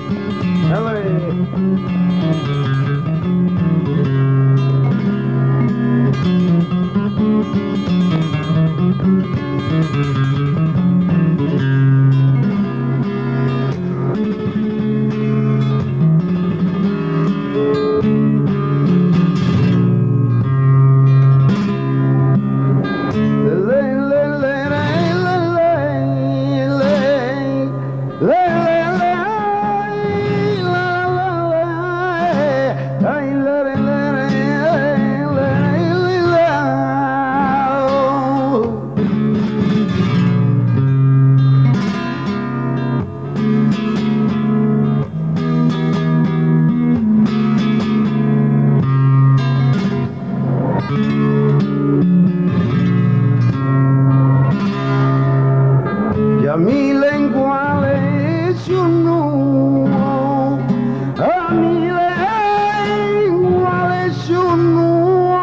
Ya mi lengua le hizo un nudo, a mi lengua le hizo un nudo.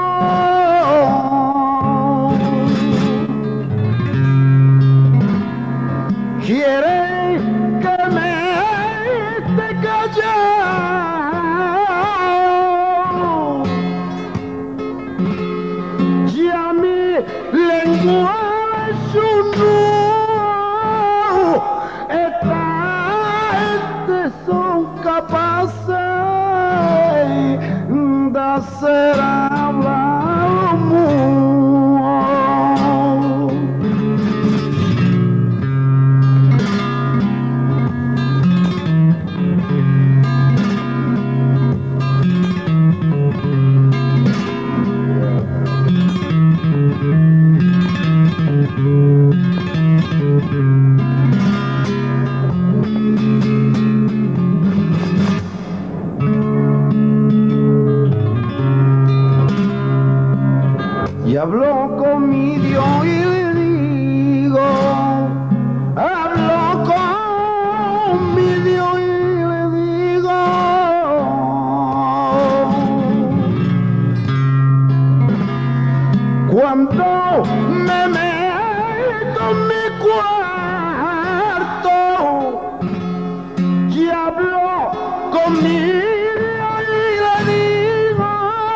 Quiere que me esté callado, ya mi lengua le hizo un nudo. Esta gente son capaces de hacer hablar mudo. Y hablo con mi Dios y le digo, hablo con mi Dios y le digo, cuando me meto en mi cuarto y hablo con mi Dios y le digo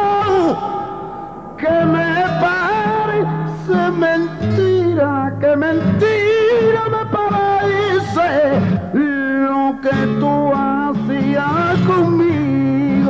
que me parece mentira, que mentira me parece lo que tú hacías conmigo.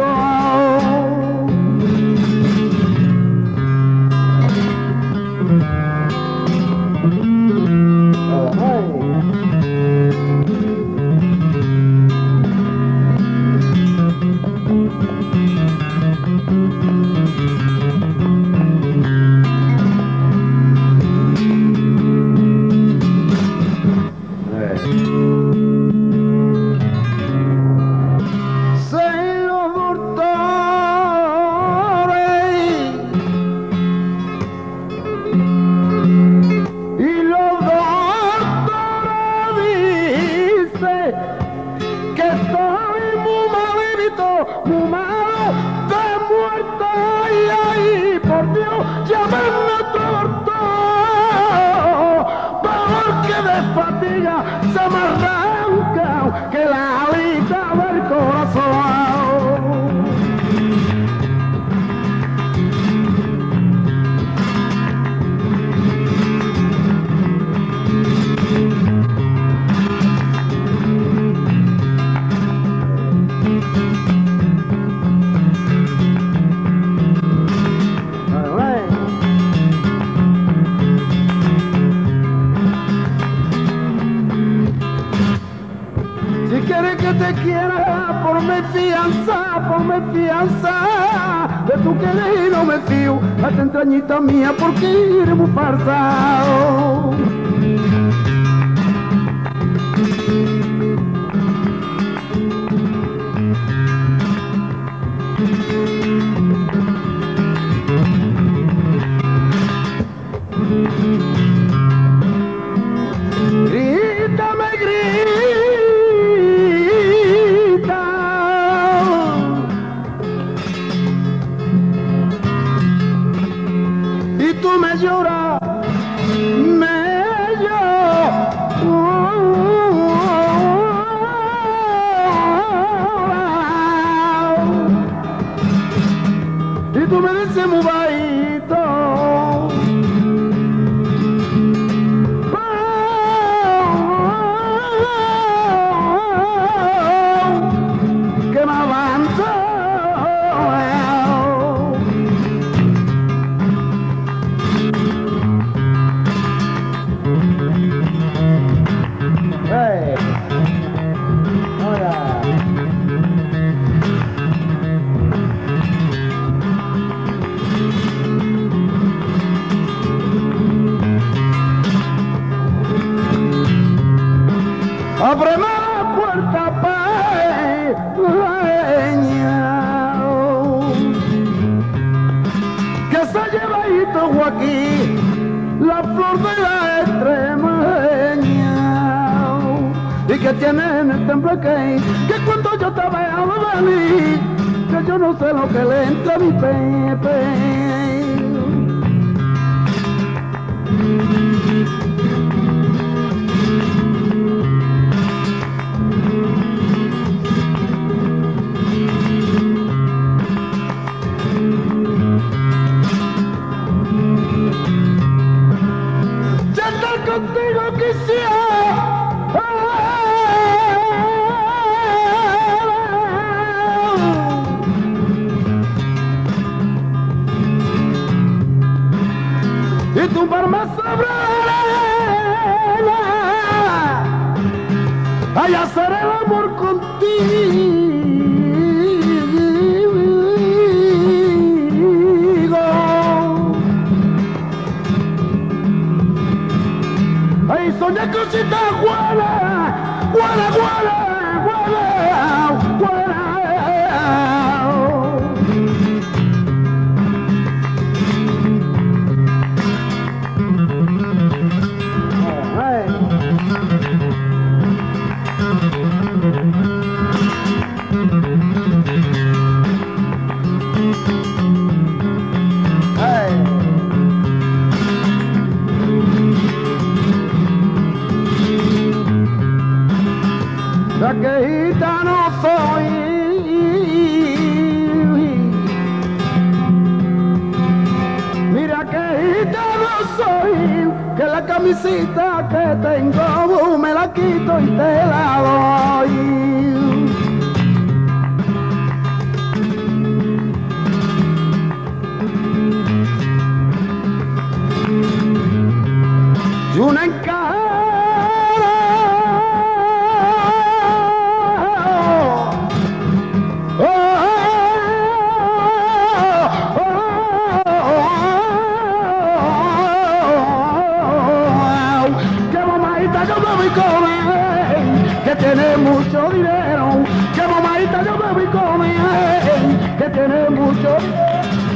Que estoy muy malito, muy malo, de muerto, y ahí, por Dios, ya me torto, porque de fatiga se me arranca que la alita del corazón. Si quieres que te quiera, por mi fianza, de tu querer no me fío, hasta entrañita mía, porque eres muy farsa. Grítame, grita, y tú me lloras, me que tiene en el tembleque, que cuando yo te veo venir, que yo no sé lo que le entra a mi pepe. Ya estar contigo quisiera. Y tumbarme sobre la arena, ay, hacer el amor contigo, ay, soñar cositas buenas, buenas, buenas, buenas, buenas. Ya que gitano soy, mira que gitano soy, que la camisita que tengo me la quito y te la doy. Y una encara, que mamadita yo me voy con él, que tiene mucho dinero, que mamadita yo me voy con él, que tiene mucho dinero.